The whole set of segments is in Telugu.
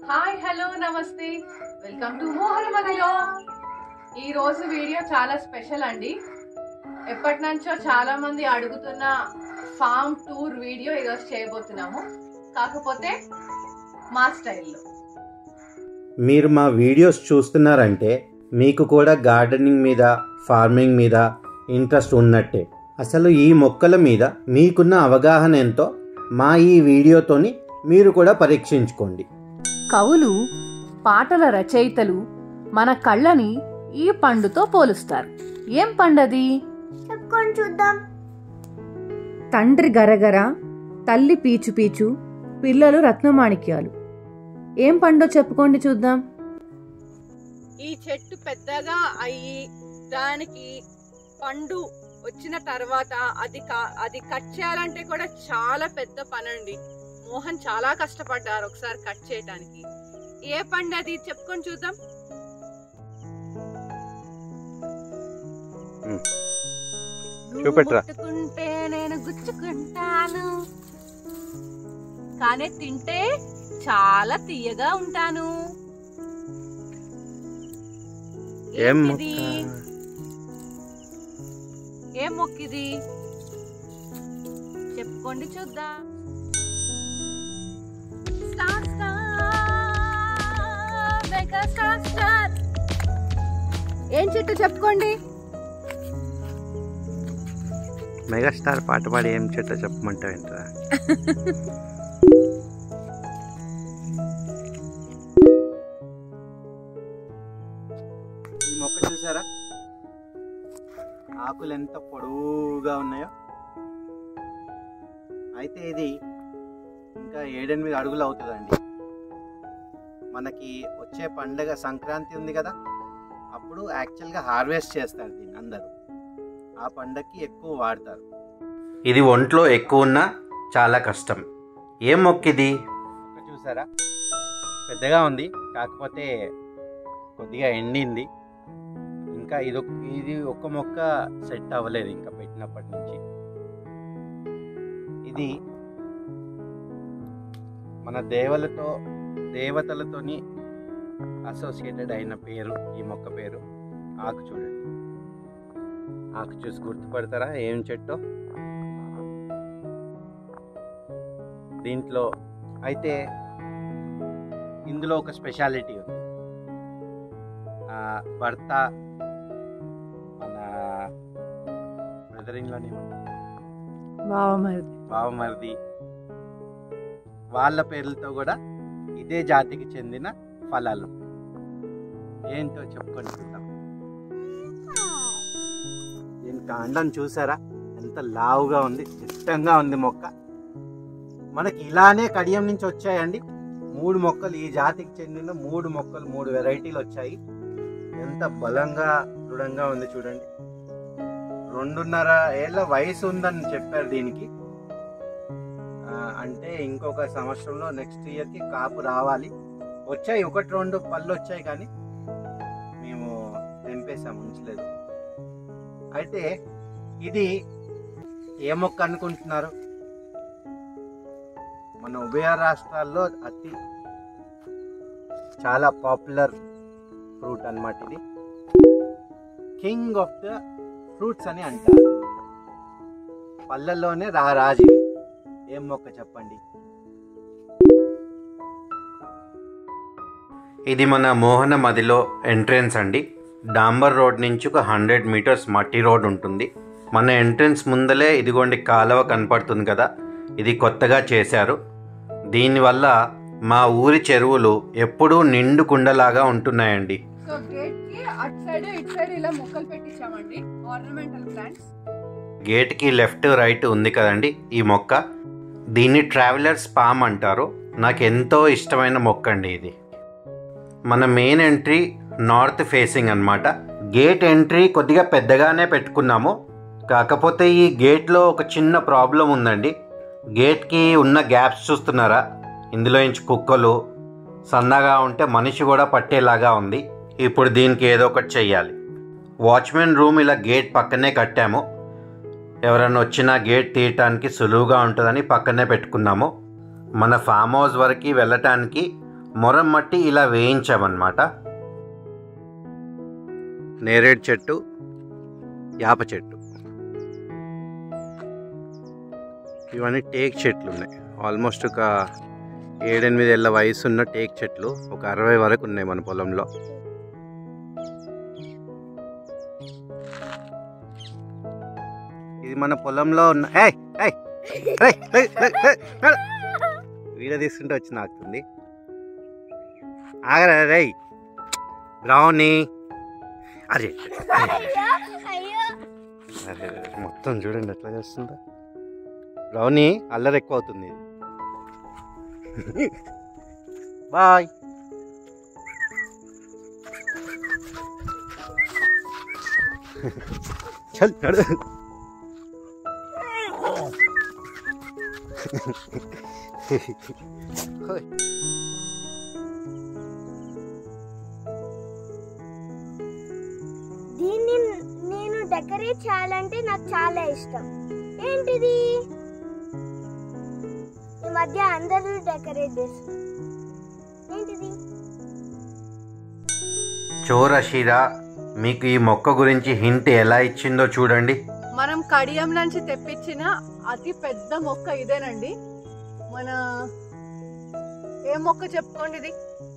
హాయ్ హలో నమస్తే వెల్కమ్ టు మోహన మదిలో. ఈరోజు వీడియో చాలా స్పెషల్ అండి. ఎప్పటి నుంచో చాలా మంది అడుగుతున్న ఫామ్ టూర్ వీడియో ఈరోజు చేయబోతున్నాము, కాకపోతే మా స్టైల్లో. మీరు మా వీడియోస్ చూస్తున్నారంటే మీకు కూడా గార్డెనింగ్ మీద, ఫార్మింగ్ మీద ఇంట్రెస్ట్ ఉన్నట్టే. అసలు ఈ మొక్కల మీద మీకున్న అవగాహన ఎంతో మా ఈ వీడియోతోని మీరు కూడా పరీక్షించుకోండి. కవులు, పాటల రచయితలు మన కళ్ళని ఈ పండుతో పోలుస్తారు. ఏం పండది? చెప్పుకొని చూద్దాం. తండ్రి గరగర, తల్లి పీచు పీచు, పిల్లలు రత్నమాణిక్యాలు. ఏం పండో చెప్పుకోండి చూద్దాం. ఈ చెట్టు పెద్దగా అయ్యి దానికి పండు వచ్చిన తర్వాత అది కట్ చేయాలంటే కూడా చాలా పెద్ద పని అండి. మోహన్ చాలా కష్టపడ్డారు ఒకసారి కట్ చేయడానికి. ఏ పండు అది చెప్పుకొని చూద్దాం. ముట్టుకుంటే నేను గుచ్చుకుంటాను, కానీ తింటే చాలా తీయగా ఉంటాను. ఏం మొక్కిది చెప్పుకోండి చూద్దాం. ఏం చెట్టు చెప్పుకోండి. మెగాస్టార్ పాట పాడి ఏం చెట్టు చెప్పమంటావు ఏంట్రా? ఈ మొక్క చూసారా, ఆకులు ఎంత పొడవుగా ఉన్నాయో. అయితే ఇది ఇంకా 7-8 అడుగులు అవుతుందండి. మనకి వచ్చే పండగ సంక్రాంతి ఉంది కదా, అప్పుడు యాక్చువల్గా హార్వెస్ట్ చేస్తారు దీన్ని అందరూ. ఆ పండగకి ఎక్కువ వాడతారు. ఇది ఒంట్లో ఎక్కువ ఉన్నా చాలా కష్టం. ఏం మొక్కిది చూసారా, పెద్దగా ఉంది, కాకపోతే కొద్దిగా ఎండింది. ఇంకా ఇది ఒక్క మొక్క సెట్ అవ్వలేదు ఇంకా పెట్టినప్పటి నుంచి. ఇది మన దేవతలతోని అసోసియేటెడ్ అయిన పేరు ఈ మొక్క పేరు. ఆకు చూడండి, ఆకు చూసి గుర్తుపడతారా ఏం చెట్టో? దీంట్లో అయితే ఇందులో ఒక స్పెషాలిటీ ఉంది. భర్త, మన బ్రదర్ ఇన్ లానే బావమరిది వాళ్ళ పేర్లతో కూడా ఇదే జాతికి చెందిన ఫలాలు ఏంటో చెప్పుకొని చూద్దాం. దీని కాండం చూసారా ఎంత లావుగా ఉంది, ఇష్టంగా ఉంది మొక్క. మనకి ఇలానే కడియం నుంచి వచ్చాయండి 3 మొక్కలు. ఈ జాతికి చెందిన 3 మొక్కలు, 3 వెరైటీలు వచ్చాయి. ఎంత బలంగా దృఢంగా ఉంది చూడండి. 2.5 ఏళ్ళ వయసు ఉందని చెప్పారు దీనికి. అంటే ఇంకొక సంవత్సరంలో నెక్స్ట్ ఇయర్కి కాపు రావాలి. వచ్చాయి 1-2 పళ్ళు వచ్చాయి, కానీ మేము తెంపేసాము, ఉంచలేదు. అయితే ఇది ఏ మొక్క అనుకుంటున్నారు? మన ఉభయ రాష్ట్రాల్లో చాలా పాపులర్ ఫ్రూట్ అన్నమాట. ఇది కింగ్ ఆఫ్ ద ఫ్రూట్స్ అని అంటారు. పళ్ళల్లోనే రారాజు. ఏం మొక్క చెప్పండి? ఇది మన మోహన మదిలో ఎంట్రెన్స్ అండి. డాంబర్ రోడ్ నుంచి ఒక 100 మీటర్స్ మట్టి రోడ్ ఉంటుంది. మన ఎంట్రెన్స్ ముందలే ఇదిగోండి కాలువ కనపడుతుంది కదా, ఇది కొత్తగా చేశారు. దీనివల్ల మా ఊరి చెరువులు ఎప్పుడూ నిండు కుండలాగా ఉంటున్నాయండి. సో గేట్ కి అటు సైడ్ ఇటు సైడ్ ఇలా మొక్కలు పెట్టించామండి, ఆర్నమెంటల్ ప్లాంట్స్. గేట్ కి లెఫ్ట్ రైట్ ఉంది కదండి ఈ మొక్క. దీన్ని ట్రావెలర్స్ పామ్ అంటారు. నాకు ఎంతో ఇష్టమైన మొక్క అండి ఇది. మన మెయిన్ ఎంట్రీ నార్త్ ఫేసింగ్ అన్నమాట. గేట్ ఎంట్రీ కొద్దిగా పెద్దగానే పెట్టుకున్నాము, కాకపోతే ఈ గేట్లో ఒక చిన్న ప్రాబ్లం ఉందండి. గేట్కి ఉన్న గ్యాప్స్ చూస్తున్నారా, ఇందులో నుంచి కుక్కలు సన్నగా ఉంటే మనిషి కూడా పట్టేలాగా ఉంది. ఇప్పుడు దీనికి ఏదో ఒకటి చెయ్యాలి. వాచ్మెన్ రూమ్ ఇలా గేట్ పక్కనే కట్టాము. ఎవరైనా వచ్చినా గేట్ తీయటానికి సులువుగా ఉంటుందని పక్కనే పెట్టుకున్నాము. మన ఫామ్ హౌస్ వరకు వెళ్ళటానికి మొరం మట్టి ఇలా వేయించామన్నమాట. నేరేడు చెట్టు, యాప చెట్టు, ఇవన్నీ టేక్ చెట్లు ఉన్నాయి. ఆల్మోస్ట్ ఒక 7-8 ఏళ్ళ వయసు ఉన్న టేక్ చెట్లు ఒక 60 వరకు ఉన్నాయి మన పొలంలో. ఇది మన పొలంలో ఉన్న వీడియో తీసుకుంటే వచ్చి నాకుతుంది. ఆగరా రై బ్రౌనీ. అరే అరే మొత్తం చూడండి ఎట్లా చేస్తుందా బ్రౌనీ. అల్లరి ఎక్కువ అవుతుంది. బాయ్. చల్ నడు. దీన్ని నేను డెకరేట్ చేయాలంటే నాకు చాలా ఇష్టం. ఏంటిది? ఈ మధ్య అందరూ డెకరేట్ చేస్తారు. ఏంటిది? చోరషీరా, మీకు ఈ మొక్క గురించి హింట్ ఎలా ఇచ్చిందో చూడండి. మనం కడియం నుంచి తెప్పించిన అతి పెద్ద మొక్క ఇదేనండి. మన ఏ మొక్క చెప్పుకోండి ఇది?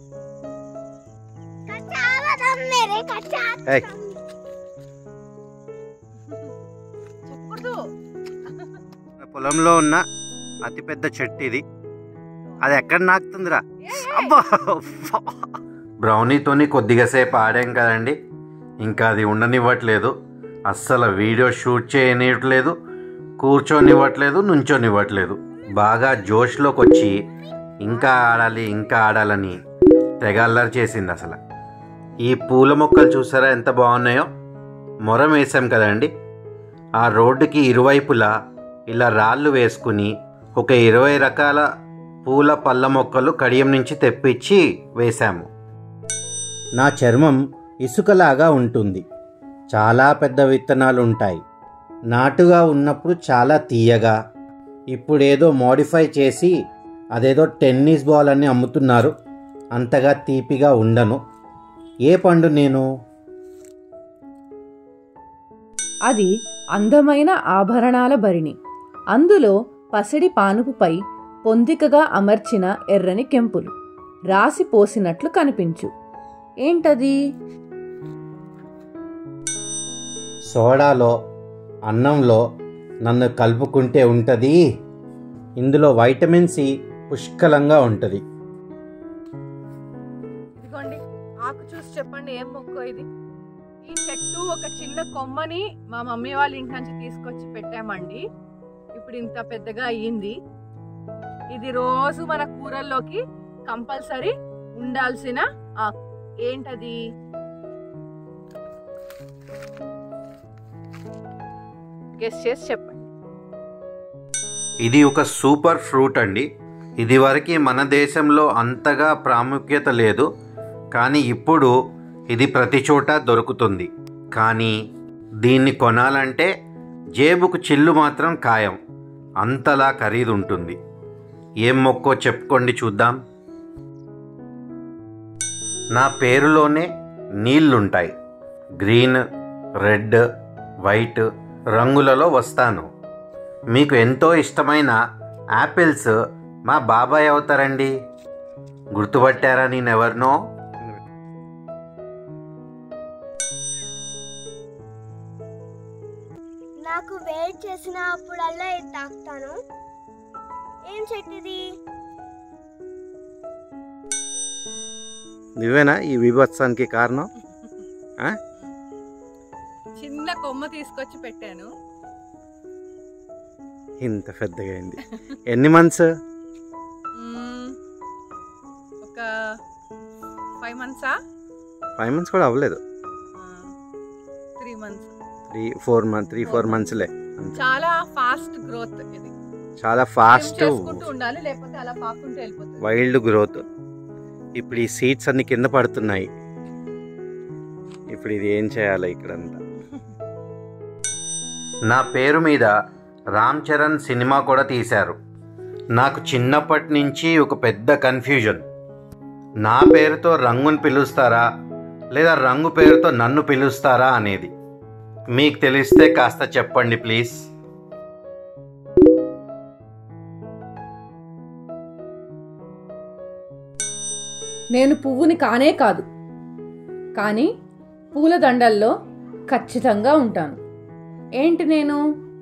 చెప్పకూడదు. పొలంలో ఉన్న అతిపెద్ద చెట్టు ఇది. అది ఎక్కడ నాకుతుందిరా? అబ్బా, బ్రౌనీతోని కొద్దిగా సేపు ఆడాం కదండి, ఇంకా అది ఉండనివ్వట్లేదు. అస్సలు వీడియో షూట్ చేయనివ్వట్లేదు, కూర్చొనివ్వట్లేదు, నుంచొనివ్వట్లేదు. బాగా జోష్లోకి వచ్చి ఇంకా ఆడాలి ఇంకా ఆడాలని తెగ అల్లరి చేసింది. అసలు ఈ పూల మొక్కలు చూసారా ఎంత బాగున్నాయో. మొరం వేసాం కదండి, ఆ రోడ్డుకి ఇరువైపులా ఇలా రాళ్ళు వేసుకుని ఒక 20 రకాల పూల పళ్ళ మొక్కలు కడియం నుంచి తెప్పించి వేశాము. నా చర్మం ఇసుకలాగా ఉంటుంది. చాలా పెద్ద విత్తనాలు ఉంటాయి. నాటుగా ఉన్నప్పుడు చాలా తీయగా, ఇప్పుడేదో మోడిఫై చేసి అదేదో టెన్నిస్ బాల్ అని అమ్ముతున్నారు. అంతగా తీపిగా ఉండను. ఏ పండు నేను? అది అందమైన ఆభరణాల భరిణి. అందులో పసిడి పానుపుపై పొందికగా అమర్చిన ఎర్రని కెంపులు రాసి పోసినట్లు కనిపించు. ఏంటది? సోడాలో అన్నంలో నన్ను కలుపుకుంటే ఉంటుంది. ఇందులో వైటమిన్ సి పుష్కలంగా ఉంటుంది. ఇదిగోండి, ఆకు చూసి చెప్పండి ఏం మొక్క ఇది? ఈ చెట్టు ఒక చిన్న కొమ్మని మా మమ్మీ వాళ్ళ ఇంటి నుంచి తీసుకొచ్చి పెట్టామండి. ఇప్పుడు ఇంత పెద్దగా అయ్యింది. ఇది రోజు మన కూరల్లోకి కంపల్సరీ ఉండాల్సిన ఆకు. ఏంటది? గెస్ చేసి చెప్పండి. ఇది ఒక సూపర్ ఫ్రూట్ అండి. ఇదివరకు మన దేశంలో అంతగా ప్రాముఖ్యత లేదు, కానీ ఇప్పుడు ఇది ప్రతి చోట దొరుకుతుంది. కానీ దీన్ని కొనాలంటే జేబుకు చిల్లు మాత్రం ఖాయం, అంతలా ఖరీదు ఉంటుంది. ఏం మొక్కో చెప్పుకోండి చూద్దాం. నా పేరులోనే నీళ్లుంటాయి. గ్రీన్, రెడ్, వైట్ రంగులలో వస్తాను. మీకు ఎంతో ఇష్టమైన యాపిల్స్ మా బాబాయ్ అవుతారండి. గుర్తుపట్టారా నేనెవరినో? నాకు వేడి చేసినప్పుడల్లా ఇది తాకుతాను. ఏం చెట్టుది? నువ్వేనా ఈ విభత్సానికి కారణం? చిన్న కొమ్మ తీసుకొచ్చి పెట్టాను. ఇంత పెద్దగా అయింది. ఎన్ని మంత్స్? ఒక 5 మంత్సా? 5 మంత్స్ కూడా అవ్వలేదు. 3 మంత్స్, 3-4 మంత్స్లే. చాలా ఫాస్ట్ గ్రోత్ ఇది. చాలా ఫాస్ట్ చేసుకుంటూ ఉండాలి, లేకపోతే అలా పాకుంటూ వెళ్ళిపోతుంది. Wild growth. ఇప్పుడు ఈ సీడ్స్ అన్ని కింద పడుతున్నాయి. ఇప్పుడు ఇది ఏం చేయాలి ఇక్కడంతా? నా పేరు మీద రామ్ చరణ్ సినిమా కూడా తీశారు. నాకు చిన్నప్పటి నుంచి ఒక పెద్ద కన్ఫ్యూజన్. నా పేరుతో రంగుని పిలుస్తారా లేదా రంగు పేరుతో నన్ను పిలుస్తారా అనేది మీకు తెలిస్తే కాస్త చెప్పండి ప్లీజ్. నేను పువ్వుని కానే కాదు, కానీ పూల దండల్లో ఖచ్చితంగా ఉంటాను. ఏంటి నేను?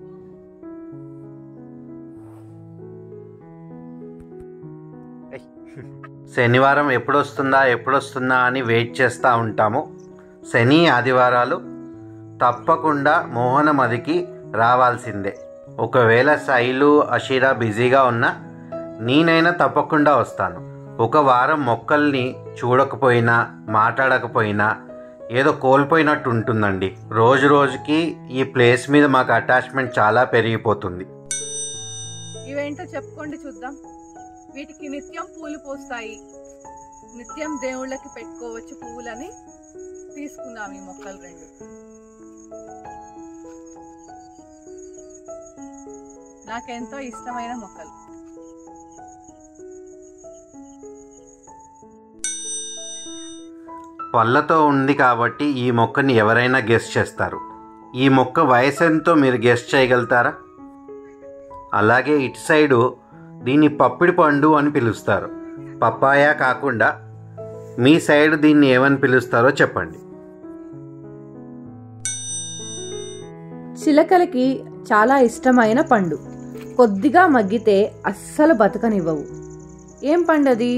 శనివారం ఎప్పుడొస్తుందా అని వెయిట్ చేస్తూ ఉంటాము. శని ఆదివారాలు తప్పకుండా మోహనమదికి రావాల్సిందే. ఒకవేళ శైలు అషీరా బిజీగా ఉన్నా నేనైనా తప్పకుండా వస్తాను. ఒక వారం మొక్కల్ని చూడకపోయినా మాట్లాడకపోయినా ఏదో కోల్పోయినట్టు ఉంటుందండి. రోజు రోజుకి ఈ ప్లేస్ మీద మాకు అటాచ్మెంట్ చాలా పెరిగిపోతుంది. ఇవేంటో చెప్పుకోండి చూద్దాం. వీటికి నిత్యం పూలు పోస్తాయి, నిత్యం దేవుళ్ళకి పెట్టుకోవచ్చు పువ్వులని తీసుకున్నాం ఈ మొక్కలు రెండు. నాకెంతో ఇష్టమైన మొక్కలు. పళ్ళతో ఉంది కాబట్టి ఈ మొక్కని ఎవరైనా గెస్ట్ చేస్తారు. ఈ మొక్క వయసు ఎంతో మీరు గెస్ట్ చేయగలుగుతారా? అలాగే ఇటు సైడు దీన్ని పప్పిడి పండు అని పిలుస్తారు. పప్పాయ కాకుండా మీ సైడ్ దీన్ని ఏమని పిలుస్తారో చెప్పండి. చిలకలకి చాలా ఇష్టమైన పండు. కొద్దిగా మగ్గితే అస్సలు బతకనివ్వవు. ఏం పండది?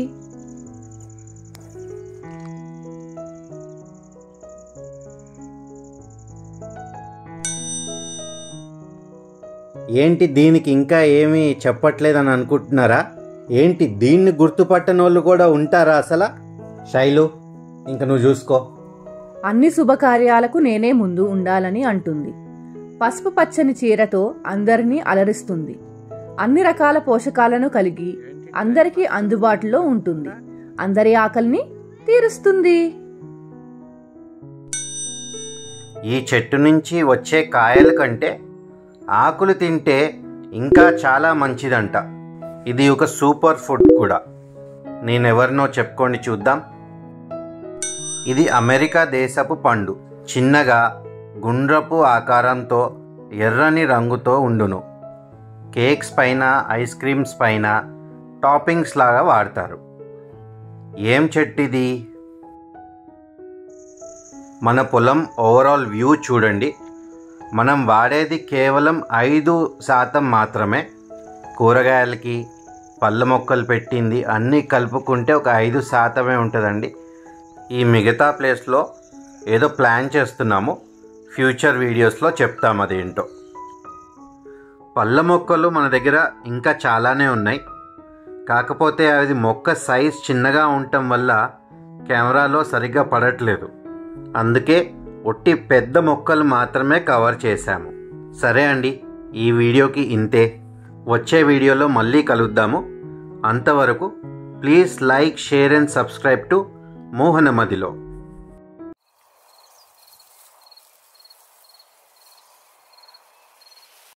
ఏంటి దీనికి ఇంకా ఏమీ చెప్పట్లేదని అనుకుంటున్నారా? ఏంటి దీన్ని గుర్తుపట్టని వాళ్ళు కూడా ఉంటారా అసలు? శైలు, ఇంక నువ్వు చూసుకో. అన్ని శుభకార్యాలకు నేనే ముందు ఉండాలని అంటుంది. పసుపు పచ్చని చీరతో అందరినీ అలరిస్తుంది. అన్ని రకాల పోషకాలను కలిగి అందరికీ అందుబాటులో ఉంటుంది. అందరి ఆకలిని తీరుస్తుంది. ఈ చెట్టు నుంచి వచ్చే కాయల కంటే ఆకులు తింటే ఇంకా చాలా మంచిదంట. ఇది ఒక సూపర్ ఫుడ్ కూడా. నేనెవరినో చెప్పుకోండి చూద్దాం. ఇది అమెరికా దేశపు పండు. చిన్నగా గుండ్రపు ఆకారంతో ఎర్రని రంగుతో ఉండును. కేక్స్ పైన, ఐస్ క్రీమ్స్ పైన టాపింగ్స్ లాగా వాడతారు. ఏం చెట్టు ఇది? మన పొలం ఓవరాల్ వ్యూ చూడండి. మనం వాడేది కేవలం 5% మాత్రమే. కూరగాయలకి, పళ్ళ మొక్కలు పెట్టింది అన్నీ కలుపుకుంటే ఒక 5% ఉంటుందండి. ఈ మిగతా ప్లేస్లో ఏదో ప్లాన్ చేస్తున్నాము. ఫ్యూచర్ వీడియోస్లో చెప్తాం అదేంటో. పళ్ళ మొక్కలు మన దగ్గర ఇంకా చాలానే ఉన్నాయి. కాకపోతే అది మొక్క సైజ్ చిన్నగా ఉండటం వల్ల కెమెరాలో సరిగ్గా పడట్లేదు. అందుకే ఒట్టి పెద్ద మొక్కలు మాత్రమే కవర్ చేశాము. సరే అండి, ఈ వీడియోకి ఇంతే. వచ్చే వీడియోలో మళ్ళీ కలుద్దాము. అంతవరకు please like, share and subscribe to మోహనమదిలో.